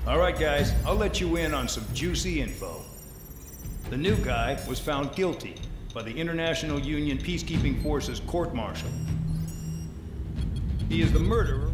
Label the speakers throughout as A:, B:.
A: All right, guys, I'll let you in on some juicy info. The new guy was found guilty by the International Union Peacekeeping Forces court-martial. He is the murderer.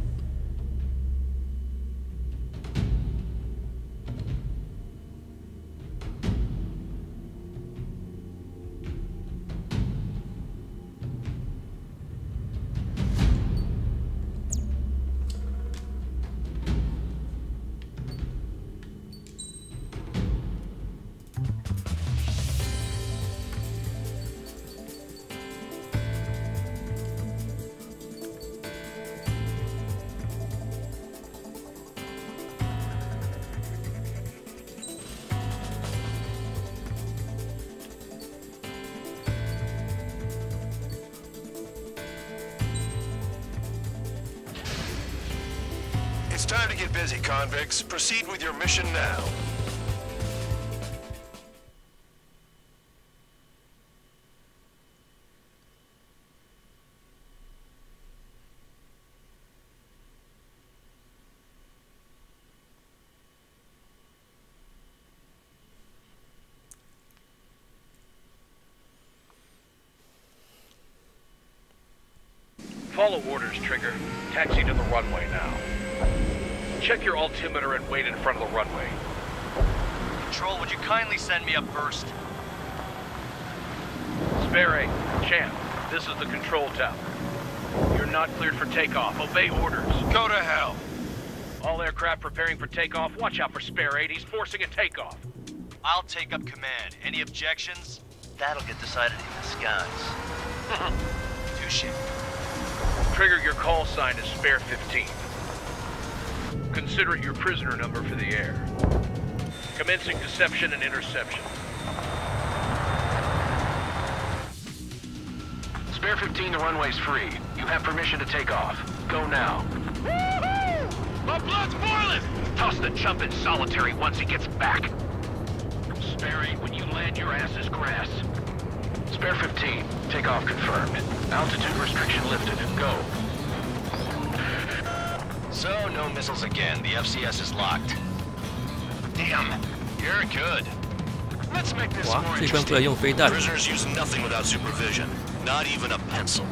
B: It's time to get busy, convicts. Proceed with your mission now.
C: Follow orders, Trigger. Taxi to the runway now. Check your altimeter and wait in front of the runway.
D: Control, would you kindly send me up first?
C: Spare 8, Champ, this is the control tower. You're not cleared for takeoff. Obey orders.
B: Go to hell.
C: All aircraft preparing for takeoff. Watch out for Spare 8. He's forcing a takeoff.
D: I'll take up command. Any objections? That'll get decided in the skies. Touche.
C: Trigger, your call sign is Spare 15. Consider it your prisoner number for the air. Commencing deception and interception.
E: Spare 15, the runway's free. You have permission to take off. Go now.
C: Woohoo! My blood's boiling!
E: Toss the chump in solitary once he gets back. Spare 8, when you land, your ass is grass. Spare 15, takeoff confirmed. Altitude restriction lifted. Go.
D: So, no missiles again. The FCS is locked. Damn, you're good.
B: Let's make this
F: 哇，
B: more
F: 这关不要
B: interesting.
F: 用飞弹。
B: Prisoners use nothing without supervision. Not even a pencil.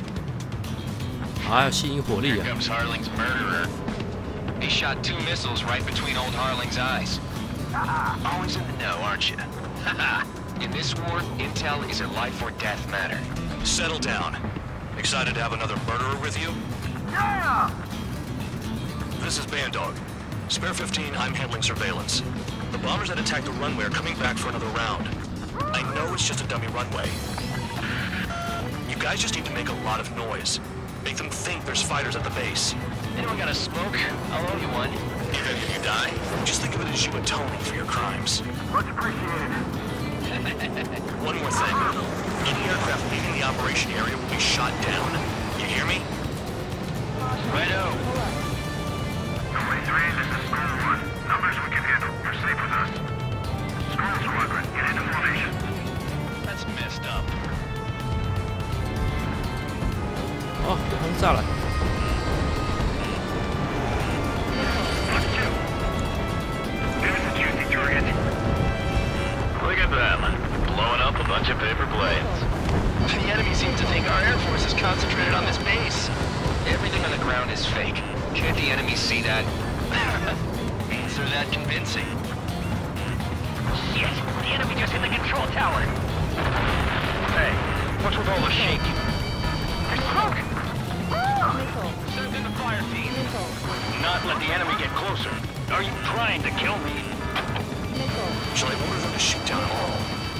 F: 啊，要吸引火力
D: Here
F: 啊！
D: comes Harling's murderer. He shot 2 missiles right between old Harling's eyes. Always in the know, aren't you? In this war, intel is a life or death matter.
B: Settle down. Excited to have another murderer with you?
E: Yeah!
B: This is Bandog. Spare 15, I'm handling surveillance. The bombers that attacked the runway are coming back for another round. I know it's just a dummy runway. You guys just need to make a lot of noise. Make them think there's fighters at the base.
D: Anyone got a smoke? I'll owe you one.
B: If you die, just think of it as you atoning for your crimes.
E: Much appreciated.
B: One more thing. Any aircraft leaving the operation area will be shot down. You hear me?
D: Righto.
E: Number 3, this is Squirrel 1. Numbers we can handle. Proceed with us. Squirrel Squadron, get into formation.
D: That's messed up.
F: 哦，被轰炸了。
E: Look 2. There's a juicy target.
D: Look at them. Blowing up a bunch of paper planes. The enemy seems to think our Air Force is concentrated on this base. Everything on the ground is fake. Can't the enemy see that? Means they're that convincing.
E: Shit! The enemy just hit the control tower.
C: Hey, what's with all the shaking?
E: There's smoke!
C: Send in the fire team. Not let the enemy get closer. Are you trying to kill me?
B: Shall I order them to shoot down all?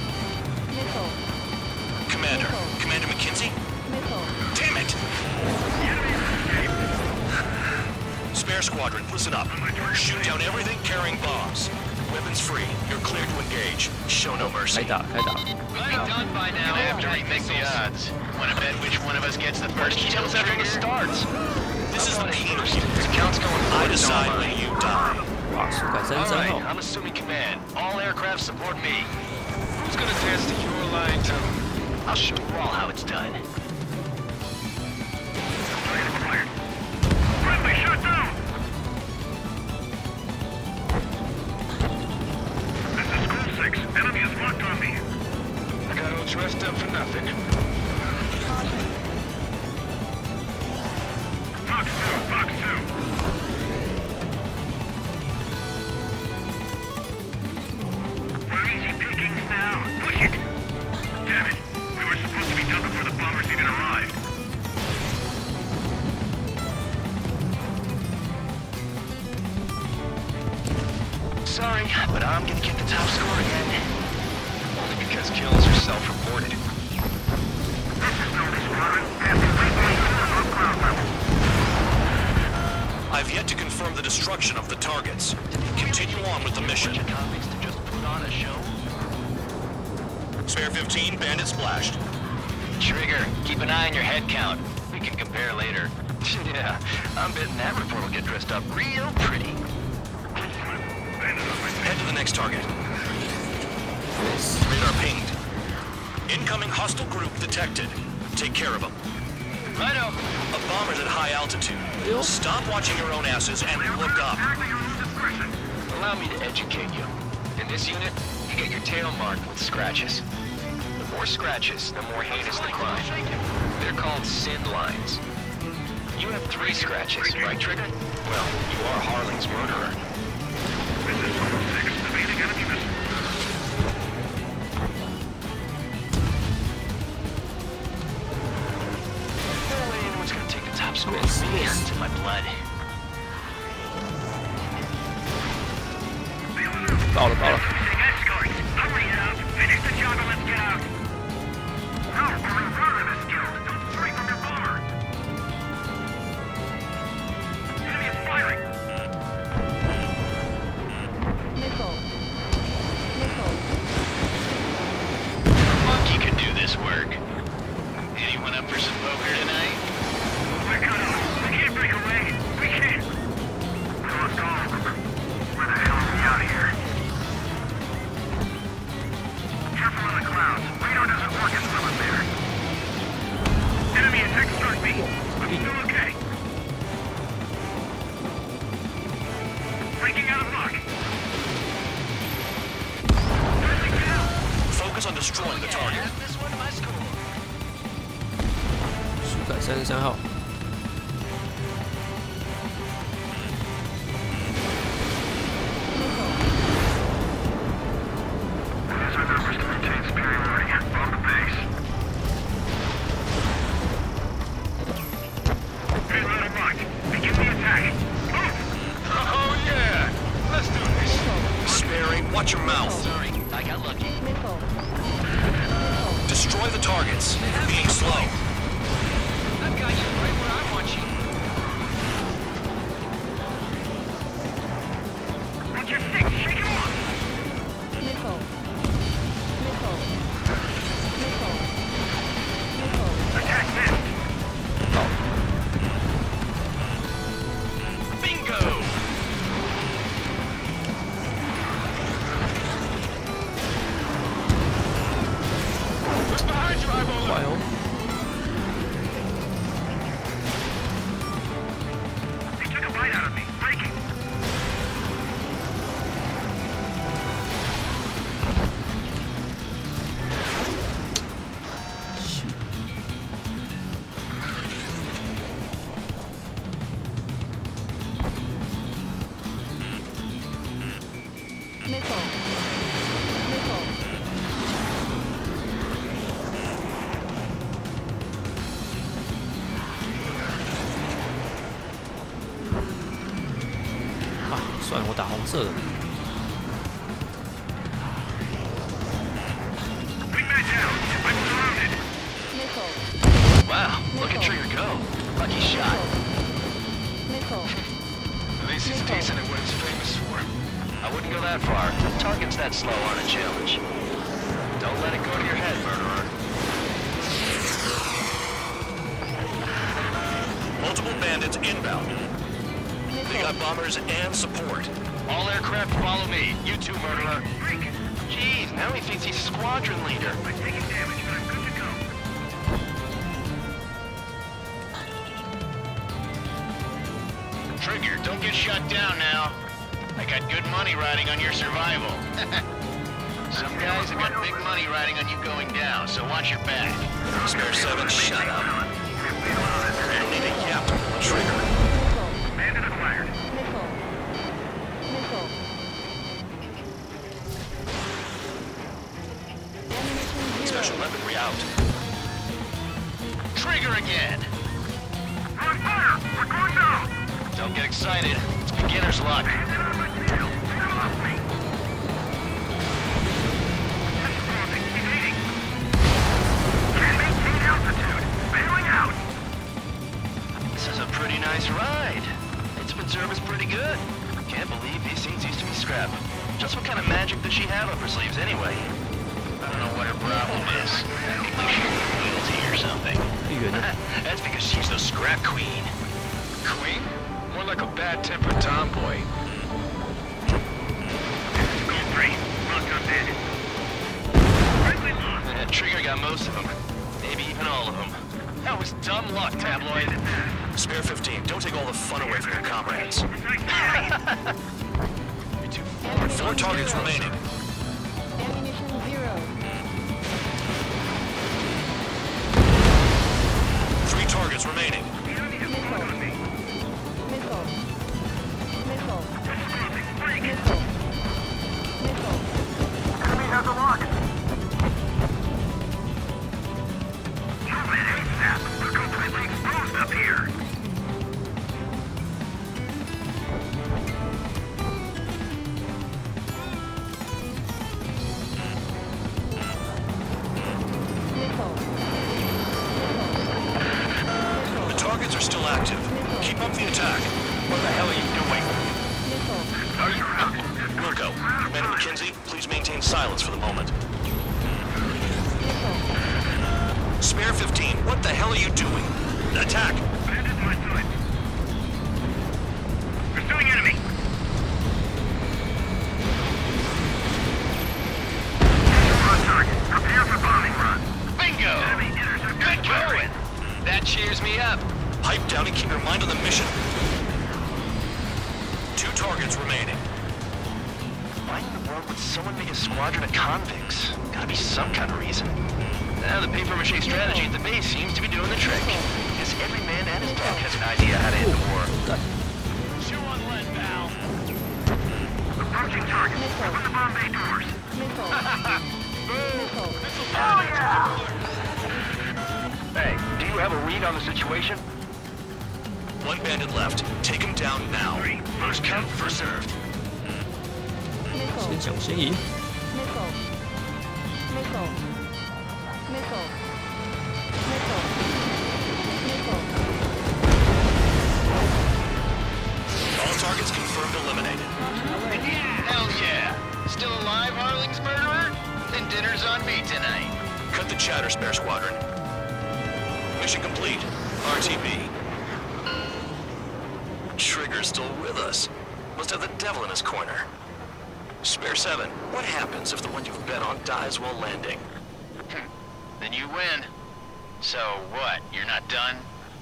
B: Commander. Commander McKenzie? Damn it! Spare Squadron, listen up. Shoot down everything carrying bombs. Weapons free. You're cleared to engage. Show no
F: 开
B: mercy.
F: 打，开打！
D: I'm done by now. I have to remix the odds. Want to bet which one of us gets the first kill after the starts?
B: This is the penal
D: The count's going
B: I
D: high.
B: decide when you die.
F: 哇，速改三
D: All
F: 三
D: right,
F: 号。
D: I'm assuming command. All aircraft support me. Who's gonna test your line to? I'll show you all how it's done.
E: Friendly shot down! nothing. Fox 2, Fox 2. We're easy pickings now. Push it! Damn it! We were supposed to be done before the bombers even arrived.
D: Sorry, but I'm gonna get the top score again. Only because kills are self-reported.
E: This is Nova Squadron. After ground level.
B: I've yet to confirm the destruction of the targets. Continue on with the mission.
D: Comics to just put on a show?
B: Spare 15, bandit splashed.
D: Trigger, keep an eye on your head count. We can compare later. Yeah, I'm betting that report will get dressed up real pretty.
B: Head to the next target. Radar pinged. Incoming hostile group detected. Take care of them.
D: Righto.
B: A bomber's at high altitude. Stop watching your own asses and look up.
D: Allow me to educate you. In this unit, you get your tail marked with scratches. The more scratches, the more heinous the crime. They're called sin lines. You have 3 scratches, right, Trigger? Well, you are Harling's murderer.
E: This is Zone 6, evading enemy missile.
D: Anyone's gonna take the top score from me to my blood.
F: 到了，到了。
E: Escorts, hurry up! Finish the job and let's get out! No, we're in front of this guild. Don't stray from your bomber! Enemy is firing!
G: Missile. Missile.
D: A monkey could do this work. Anyone up for some poker tonight?
E: We're cut off. We can't break away. We can't. So let's go. Where the hell are we out here? Careful in the clouds. Radar doesn't work as well in there. Enemy attack struck me. I'm still okay. Breaking out of luck. Friendly down.
B: Focus on destroying the target.
D: Add this one to my score.
F: 苏改33号。
E: These are numbers to maintain superiority. On the base. Payload unlocked. Begin the attack. Move! Oh yeah! Let's do this.
B: Sperry, watch your mouth.
D: Sorry, I got lucky.
G: Missile.
B: Destroy the targets. Being slow.
D: I've got you right where I want you.
E: Watch your stick. Shake him off.
G: Missile. Missile. Missile. Missile.
E: Attack missed.
D: Bingo!
E: What's behind you, Eyeball?
F: 快哦！
E: He took a bite out of me. Breaking.
G: Missile. Missile.
F: 啊，算了，我打红色的。
E: Wingman down. I'm surrounded.
G: Missile.
D: Wow, look at Trigger go. Lucky shot.
G: Missile.
D: At least he's decent at what he's famous for. I wouldn't go that far. Targets that slow aren't a challenge. Don't let it go to your head, murderer.
B: Multiple bandits inbound. They got bombers and support.
D: All aircraft follow me. You too, murderer. Jeez, now he thinks he's squadron leader.
E: I'm taking damage, but I'm good to go.
D: Trigger, don't get shut down now. I got good money riding on your survival. Some guys have got big money riding on you going down, so watch your back.
B: Spare 7, shut up. You need a yap to pull the trigger.
E: Bandit acquired.
G: Missile. Missile. Ammunition 0.
B: Special weaponry out.
D: Trigger again.
E: On fire! We're going down!
D: Don't get excited. It's beginner's luck.
E: Bandit on my tail! Get off me! Responding. Evading. Can't maintain altitude. Bailing out.
D: This is a pretty nice ride. Instrument service pretty good. Can't believe these things used to be scrap. Just what kind of magic does she have up her sleeves anyway? I don't know what her problem is. I think she's guilty or something.
F: 太远了，
D: That's because she's the scrap queen.
C: Queen? More like a bad-tempered tomboy.
E: Gold 3. Lock on bandit. Friendly lost.
D: Trigger got most of them. Maybe even all of them. That was dumb luck, Tabloid.
B: Spare 15, don't take all the fun away from your comrades.
D: You're too
B: 4 targets remaining.
G: Ammunition 0.
B: 3 targets remaining.
G: Missile. Missile. Missile. Missile. Missile.
E: Enemy has a lock. Move it ASAP. We're completely exposed up here.
G: Missile.
B: The targets are still active. Keep up the attack.
C: What the hell are you doing?
G: Missile.
B: Wilco, Commander McKenzie, please maintain silence for the moment.
G: Missile.
B: Spare 15, what the hell are you doing? Attack!
E: Bandit to my side. Pursuing enemy. On target. Prepare for bombing run.
D: Bingo!
E: Enemy intercept.
D: Good going! That cheers me up.
B: Pipe down and keep your mind on the mission. 2 targets remaining.
D: Why in the world would someone make a squadron of convicts? Gotta be some kind of reason. Now the papier-mâché strategy at the base seems to be doing the trick. Because every man and his dog has an idea how to end the war. Chew on lead, pal.
E: Approaching target.
G: Missile.
E: Open the bomb bay doors.
G: Missile. Missile.
E: Oh yeah!
C: Hey, do you have a read on the situation?
B: 1 bandit left. Take him down now. First come, first served.
F: 先
G: Missile.
F: 抢先赢。
G: Missile. Missile. Missile. Missile. Missile.
B: All targets confirmed eliminated.
D: Hell yeah! Still alive, Harling's murderer? Then dinner's on me tonight.
B: Cut the chatter, Spare Squadron. Mission complete. RTB. Trigger's still with us. Must have the devil in his corner. Spare 7, what happens if the one you've bet on dies while landing?
D: Then you win. So what, you're not done?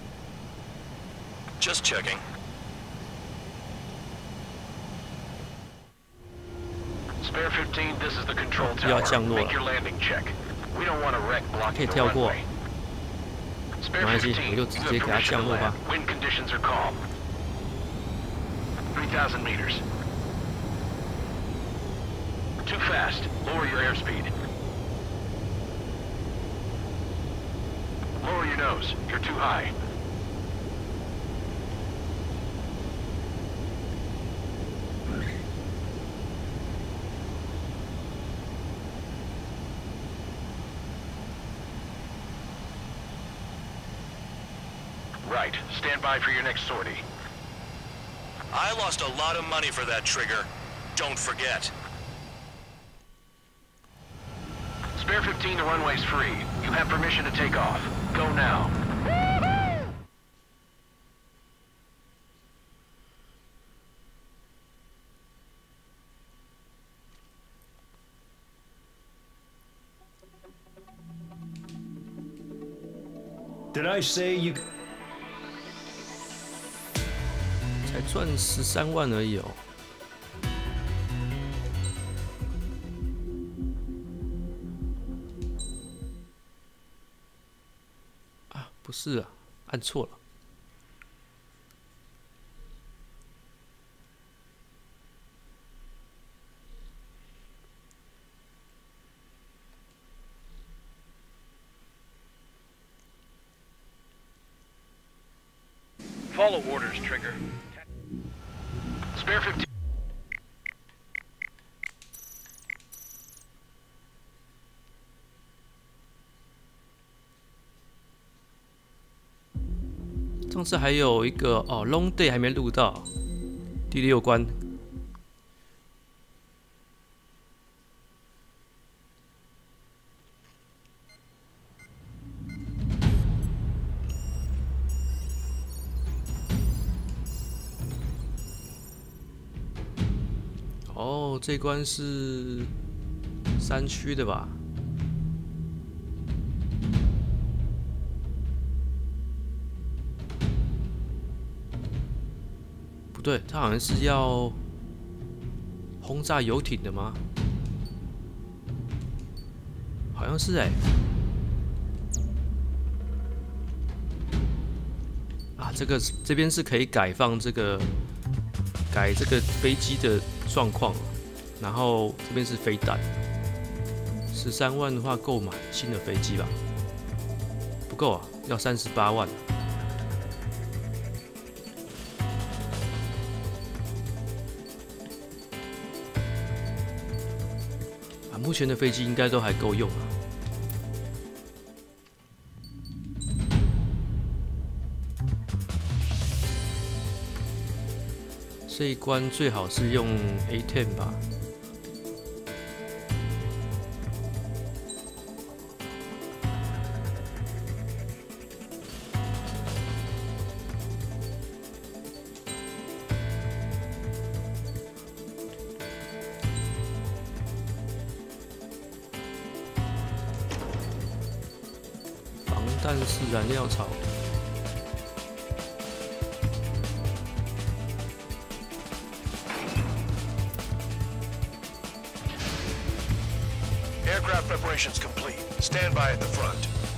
B: Just checking.
C: Spare 15, this is the control
F: 要
C: tower.
F: 降落了。
C: Make your landing check. We don't want a wreck
F: 可
C: blocking
F: 以
C: the
F: 跳过。
C: runway. Spare
F: 没关系，
C: 15,
F: 我就
C: you
F: 直
C: have
F: 接给他
C: permission
F: 降
C: to
F: 落吧
C: land. Wind conditions are calm. 3,000 meters. Too fast. Lower your airspeed. Lower your nose. You're too high. Right. Stand by for your next sortie.
B: I lost a lot of money for that trigger. Don't forget.
C: Spare 15, the runway's free. You have permission to take off. Go now.
A: Did I say you...
F: 才赚13万而已哦。 不是啊，按错了。
C: Follow orders, Trigger.
E: Spare 15.
F: 上次还有一个哦 ，Long Day 还没录到，第6关。哦，这关是山区的吧？不对，它好像是要轰炸游艇的吗？好像是啊，这边是可以改这个飞机的状况，然后这边是飞弹，13万的话购买新的飞机吧？不够啊，要38万。目前的飞机应该都还够用啊。这一关最好是用 A10 吧。但是燃料槽。
B: Aircraft preparations complete. Stand by at the front.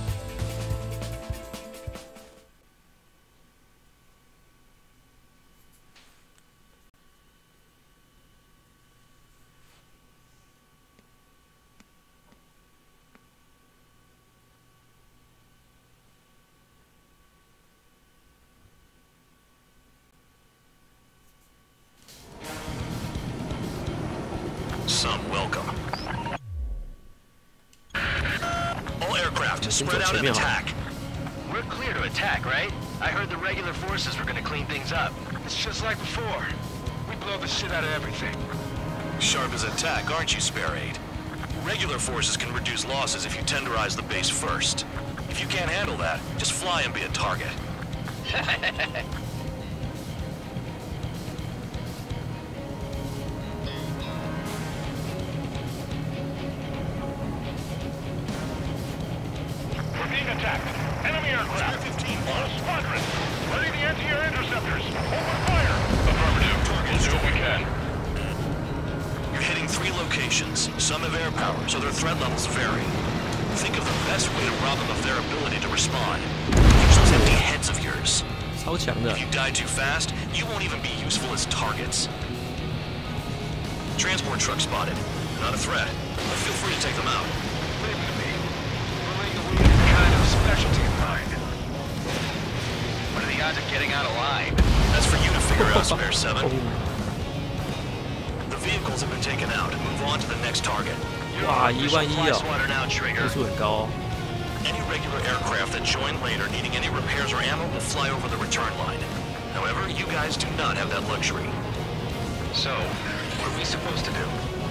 B: Some welcome. All aircraft spread out and attack.
D: We're clear to attack, right? I heard the regular forces were gonna clean things up.
E: It's just like before. We blow the shit out of everything.
B: Sharp as attack, aren't you, Spare 8? Regular forces can reduce losses if you tenderize the base first. If you can't handle that, just fly and be a target.
E: We're being attacked. Enemy aircraft.
B: 15
E: All squadron. Ready the anti-air interceptors. Open fire. Affirmative. We'll do what we can.
B: You're hitting 3 locations. Some have air power, so their threat levels vary. Think of the best way to rob them of their ability to respond. Use those empty heads of yours.
F: 超强的
B: If you die too fast, you won't even be useful as targets. Transport truck spotted. Not a threat, but feel free to take them out.
E: Leave it to me. We'll make a weird kind of specialty of mine.
D: What are the odds of getting out alive?
B: That's for you to figure out, Spare 7. The vehicles have been taken out. Move on to the next target.
F: 哇，1万1
D: Fly
F: 哦，
D: swatter now,
F: 分
D: Trigger.
F: 数很高哦。
B: Any regular aircraft that join later needing any repairs or ammo will fly over the return line. However, you guys do not have that luxury.
D: So, what are we supposed to do?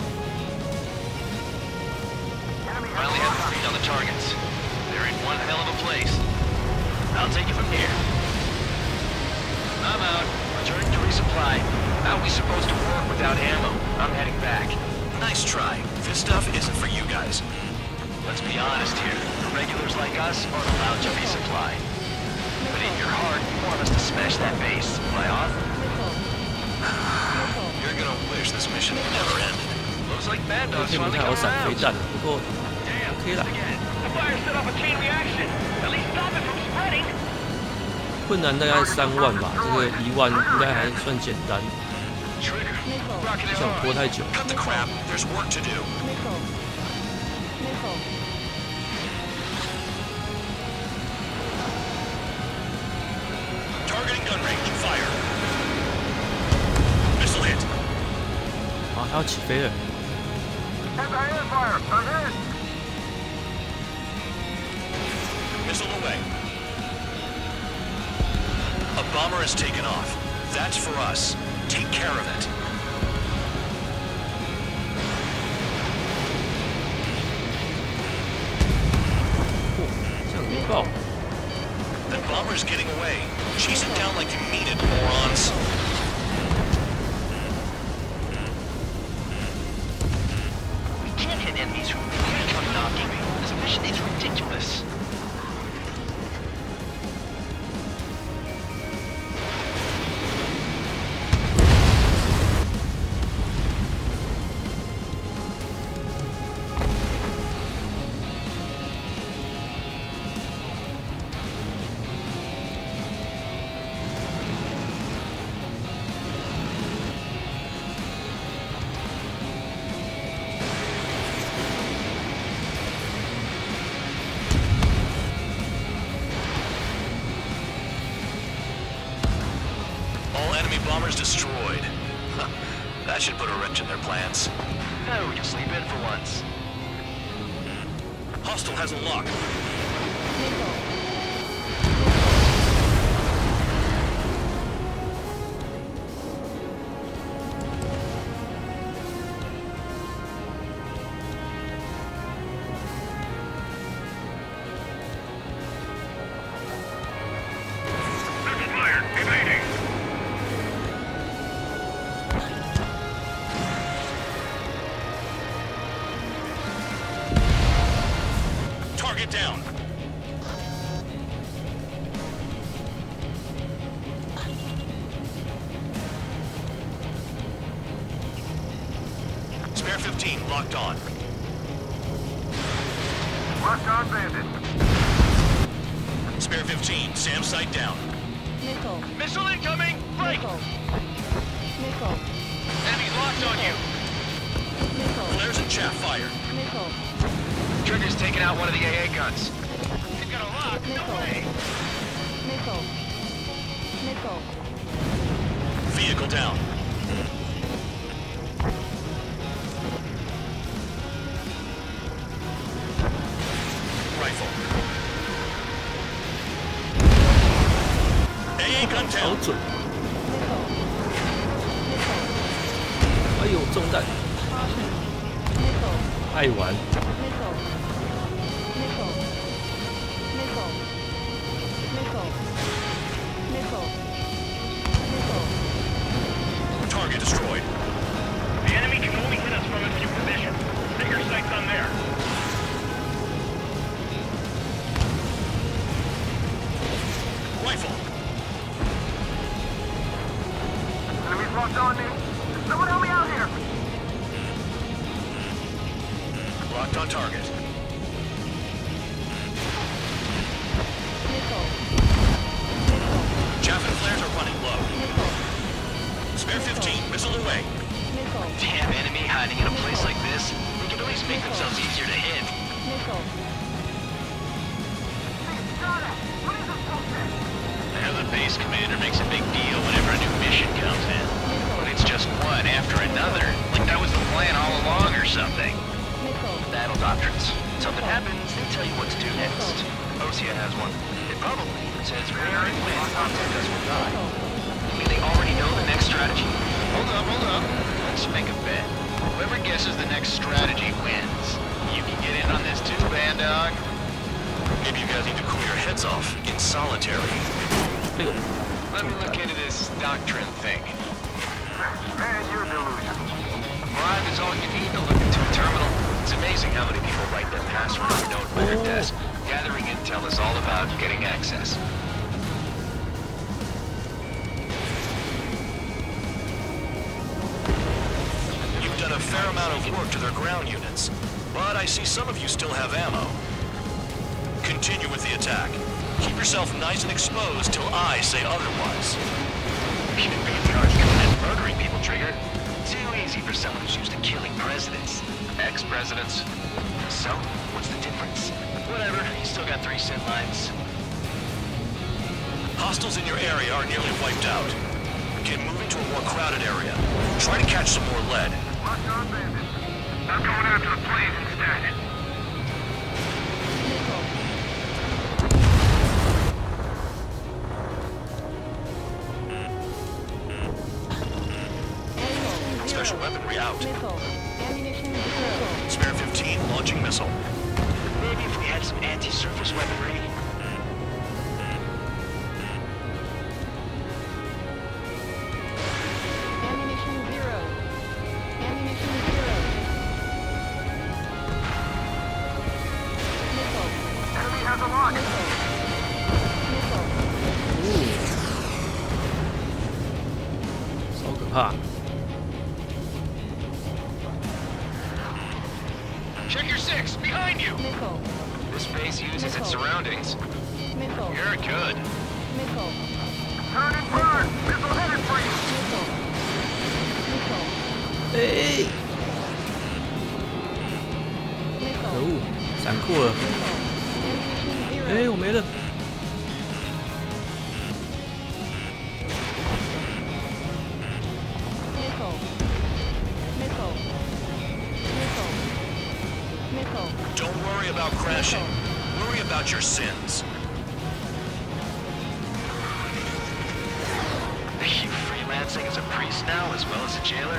D: Finally have a read on the targets. They're in one hell of a place. I'll take it from here. I'm out. Returning to resupply. How are we supposed to work without ammo? I'm heading back.
B: Nice try. This stuff isn't for you guys.
D: Let's be honest here. The regulars like us aren't allowed to resupply. But in your heart, you want us to smash that base. Fly off?
B: You're gonna wish this mission never ended.
D: Looks like Bad
F: 这
D: Dog's
F: 天不
D: finally
F: 太好
D: come
F: 闪飞
D: around.
F: 弹，不过 OK 啦。
E: The fire set off a chain reaction. At least stop it from spreading.
F: 困难大概3万吧，这个1万应该还算简单，
B: Trigger.
G: Missile.
B: Rocking
F: 不
B: it
F: 想
B: hard.
F: 拖太久。
B: Cut the crap. There's work to do.
G: Missile. Missile.
B: Targeting gun range. Fire. Missile hit.
F: 好，它要起飞了。
E: Anti-air fire. Ahead.
B: Missile away. A bomber has taken off. That's for us. Take care of it.
F: 这样没爆。
B: That bomber's getting away. Chase it down like you mean it, morons.
D: We can't hit enemies who really come knocking. This mission is ridiculous.
B: All enemy bombers destroyed. Huh, that should put a wrench in their plans.
D: No, we can sleep in for once.
B: Hostile has a lock.
E: Missile fired. Evading.
B: Target down. Spare 15 locked on.
E: Locked on bandit.
B: Spare 15, SAM sight down.
G: Missile.
E: Missile incoming. Break.
G: Missile. Missile.
E: Enemies locked on you.
G: Missile.
B: Flares and chaff fire.
G: Missile.
D: Trigger's taking out one of the AA guns.
E: He's got a lock. No
G: Missile.
E: way.
G: Missile. Missile.
B: Vehicle down. Rifle. AA gun
F: 好
B: down.
F: 准！
G: Missile. Missile.
F: 哎呦，中弹！
G: Missile.
F: 爱玩。
G: Missile. Missile. Missile. Missile. Missile. Missile.
B: Target destroyed.
E: The enemy can only hit us from a few positions. Set your sights on there.
B: Rifle.
E: Enemies locked on me. Someone help me out here.
B: Locked on target.
G: Missile.
B: Chaff and flares are running low.
G: Missile.
B: Spare 15, missile away.
G: Missile.
D: Damn enemy hiding in a place like this. They can always make themselves easier to hit.
G: Missile.
D: The base commander makes a big deal whenever a new mission comes in. But it's just one after another. Like that was the plan all along or something.
G: Missile.
D: Battle doctrines. Something happens, they tell you what to do next. Osea has one. It probably says where it wins, does will die. You mean they already know the next strategy? Hold up. Let's make a bet. Whoever guesses the next strategy wins. You can get in on this too, Bandog.
B: Maybe you guys need to cool your heads off in solitary.
F: 哎呦，
D: Let me look into this doctrine thing.
E: Man, you're delusional.
D: Bribe is all you need to look into a terminal. It's amazing how many people write their password note by their desk. Gathering intel is all about getting access.
B: You've done a fair amount of work to their ground units. But I see some of you still have ammo. Continue with the attack. Keep yourself nice and exposed till I say otherwise.
D: Shouldn't be in charge of murdering people, Trigger. Too easy for someone who's used to killing presidents. Ex-presidents. So, what's the difference? Whatever, you still got 3 cent lines.
B: Hostiles in your area are nearly wiped out. Get moving to a more crowded area. Try to catch some more lead.
E: Watch our bandits. I'm going after the planes instead.
B: Special weaponry out.
G: Missile. Ammunition 0.
B: Spare 15 launching missile.
D: Maybe if we had some anti-surface weaponry.
G: Ammunition 0. Ammunition 0. Missile.
E: Enemy has a launch.
G: Missile.
F: 超可怕！
D: Check your 6, behind you!
G: Missile.
D: This base uses its surroundings.
G: Missile.
D: You're good.
G: Missile.
E: Turn and burn. Missile headed for you.
G: Missile. Missile.
F: 哎，可
G: Missile.
F: 恶，闪过了！
G: Ammunition 0.
F: 哎，我没了。
G: Missile. Missile. Missile. Missile.
B: Don't worry about crashing. Worry about your sins.
D: Are you freelancing as a priest now as well as a jailer?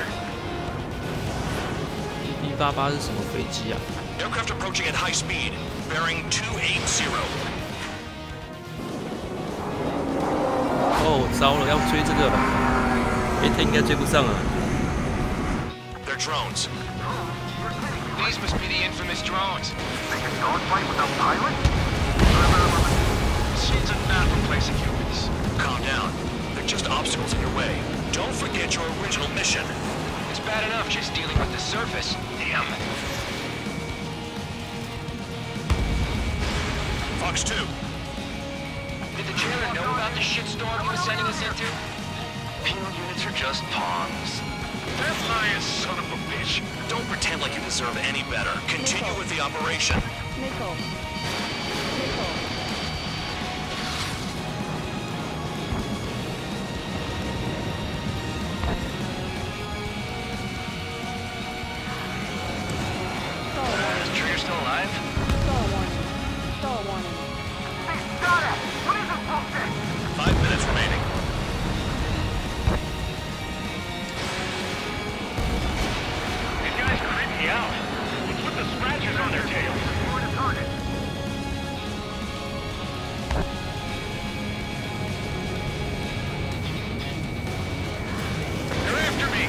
F: B88是什么飞机啊？
B: Aircraft approaching at high speed. Bearing 280.
F: 哦，糟了，要追这个了。哎，他应该追不上了。
B: They're drones.
D: These must be the infamous drones.
E: They can dogfight without pilots?
D: Machines are not replacing humans.
B: Calm down. They're just obstacles in your way. Don't forget your original mission.
D: It's bad enough just dealing with the surface. Damn.
B: Fox 2.
D: Did the jailer know about the shitstorm he was sending us into? Penal units are just pawns.
B: That lying son of a bitch. Don't pretend like you deserve any better. Continue with the operation.
G: Missile. Missile. Stall warning.
D: Is Trigger still alive?
G: Stall warning. Stall warning.
E: Hey, got it! What is this bullshit?
B: 5 minutes remaining.
E: These guys creep me out. What's with the scratches on their tails? More to target.
D: They're after me.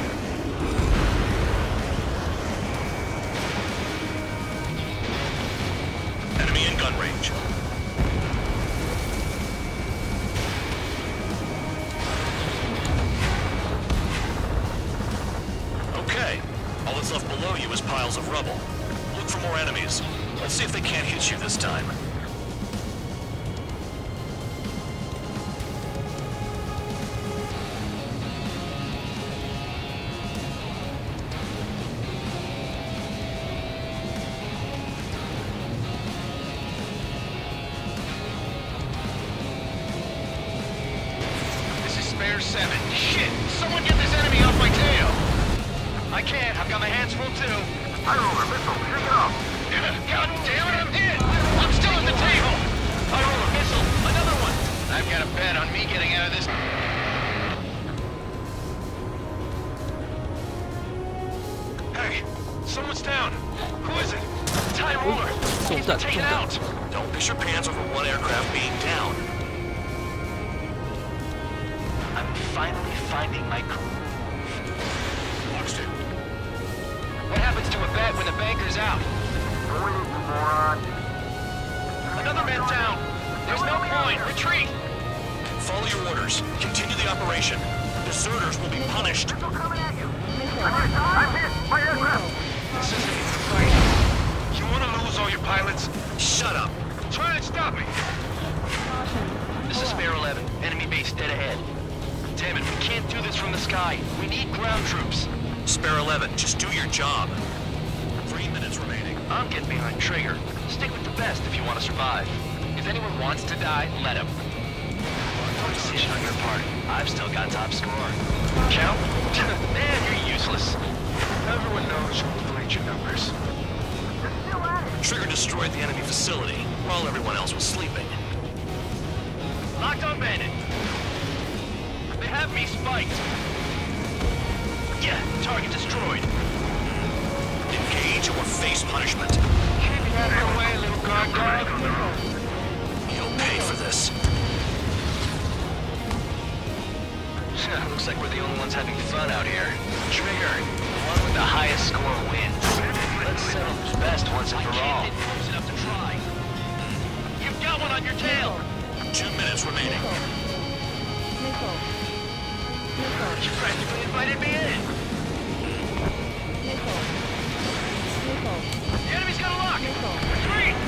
B: Enemy in gun range. Okay. All that's left below you is piles of rubble. Look for more enemies. Let's see if they can't hit you this time.
D: This is Spare 7. Shit! Someone get this enemy off my tail! I can't. I've got my hands full too.
E: High roller missile, pick it up.
D: God damn it, I'm hit! I'm still at the table! I roll a missile. Another one! I've got a bet on me getting out of this. Hey, someone's down. Who is it? Ty Roller. He's been taken out.
B: Don't piss your pants over one aircraft being down.
D: I'm finally finding my groove.
B: Fox 2.
D: What happens to a bet when the banker's out?
E: Breathe, you moron.
D: Another man down. There's no point. Retreat.
B: Follow your orders. Continue the operation. Deserters will be punished.
E: Missile coming at you.
G: Missile.
E: I'm hit. My aircraft.
D: This isn't even a fight.
E: Copy.
G: Caution.
D: This is Spare 11. Enemy base dead ahead. Damn it, we can't do this from the sky. We need ground troops.
B: Spare 11, just do your job. 3 minutes remaining.
D: I'm getting behind Trigger. Stick with the best if you want to survive. If anyone wants to die, let him. No decision on your part. I've still got top score. Count? Man, you're useless.
E: Everyone knows who played your numbers.
B: Trigger destroyed the enemy facility while everyone else was sleeping.
D: Locked on Bandit. They have me spiked. Yeah, target destroyed.
B: Engage or face punishment.
E: Keep out of the way, little guard.
B: You'll pay for this.
D: Looks like we're the only ones having fun out here. Trigger, the one with the highest score wins. Let's settle who's best once and for all. I can't get close enough to try. You've got one on your tail.
B: 2 minutes remaining.
G: Missile. Missile.
D: You practically invited me in.
G: Missile. Missile.
D: The enemy's got a lock.
G: Missile.
D: Retreat.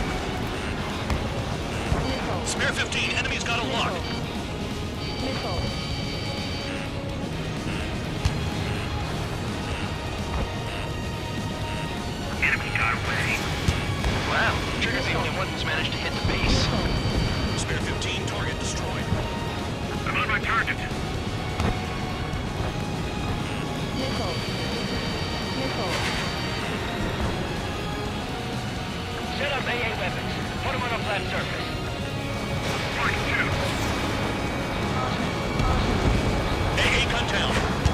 G: Missile.
B: Spare 15, enemy's got a lock.
G: Missile.
E: Enemy got away.
D: Wow, Trigger's the only one who's managed to hit the base.
B: Spare 15, target destroyed.
E: I'm on my target.
G: Missile. Missile.
D: Set up AA weapons. Put them on a flat surface.
E: Point 2.
B: AA gun down.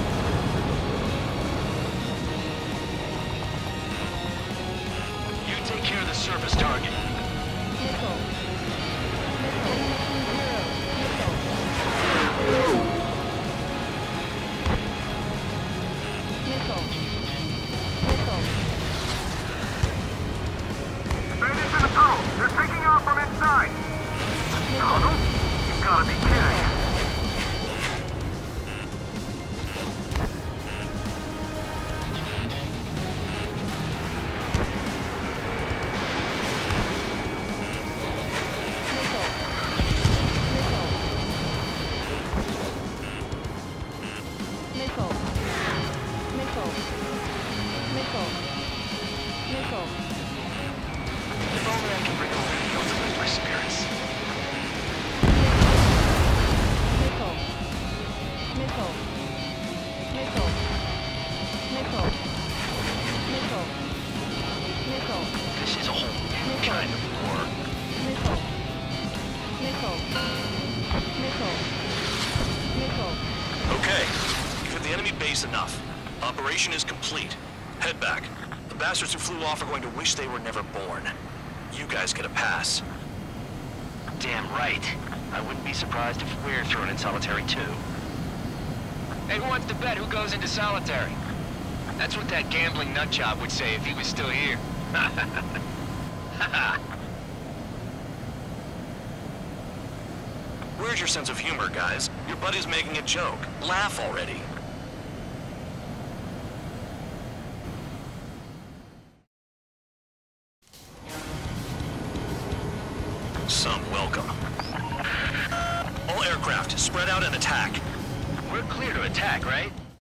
D: You take care of the surface target.
G: Missile. Missile. Missile. Missile.
E: Bandits in the tunnel. They're taking off from inside. Tunnel? You gotta be kidding.
D: If only I can bring over the field to lift my spirits. This is a whole new kind of war.
B: Okay, you've hit the enemy base enough. Operation is complete. Head back. The bastards who flew off are going to wish they were never born. You guys get a pass.
D: Damn right. I wouldn't be surprised if we're thrown in solitary too. Hey, who wants to bet who goes into solitary? That's what that gambling nutjob would say if he was still here.
B: Where's your sense of humor, guys? Your buddy's making a joke. Laugh already. Some welcome. All aircraft, spread out and attack.
D: We're clear to attack, right?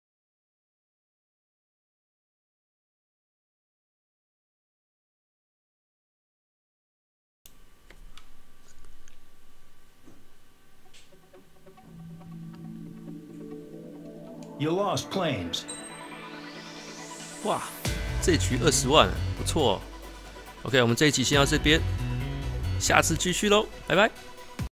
A: You lost planes.
F: 哇，这局20万，不错哦。OK， 我们这一集先到这边，下次继续喽，拜拜。